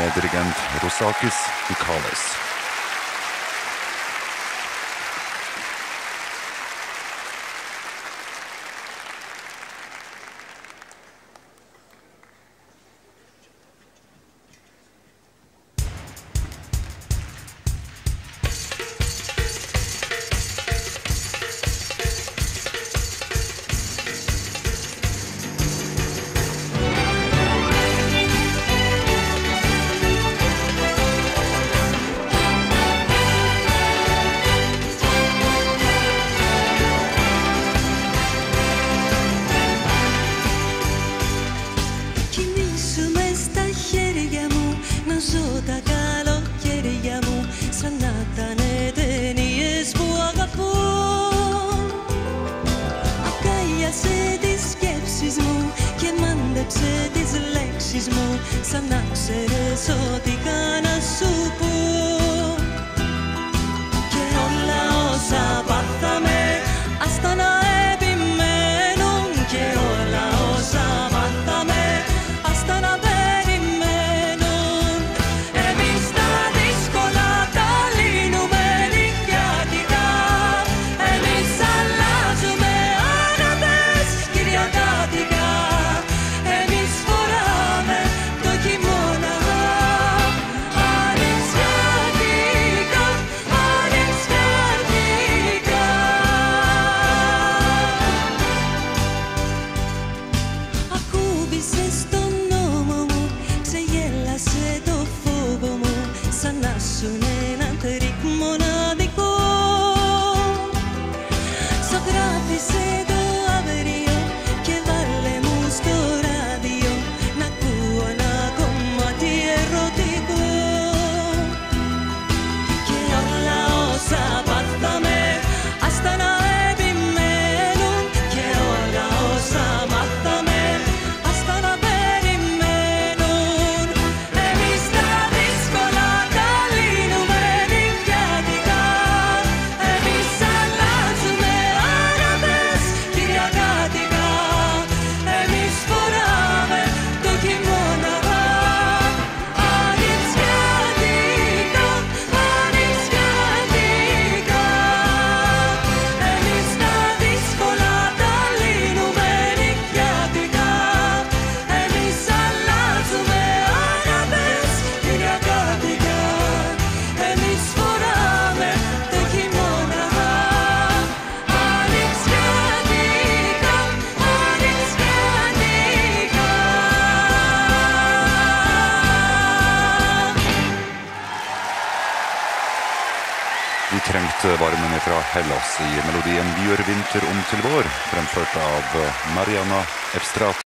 med dirigent Rosakis Mikalis. Τα καλοκαίρια μου σαν να ήτανε ταινίες που αγαπώ. Αγκάλιασε τις σκέψεις μου και μάντεψε τις λέξεις μου σαν να ξέρεις ό,τι κάνα σου πω. Και όλα όσα πάθαμε άστα να επιμένουν και όλα όσα μάθαμε άστα να έναν τρίκ μοναδικό. Ζωγράφισε το αύριο και βάλε μου στο ράδιο να ακούω ένα κομμάτι ερωτικό. Και όλα όσα πάθαμε άστα να επιμένουν και όλα όσα μάθαμε άστα να περιμένουν. Εμείς τα δύσκολα Vi trengte varmen fra Hellas i melodien Vi gjør vinter om til vår, fremført av Mariana Efstrat.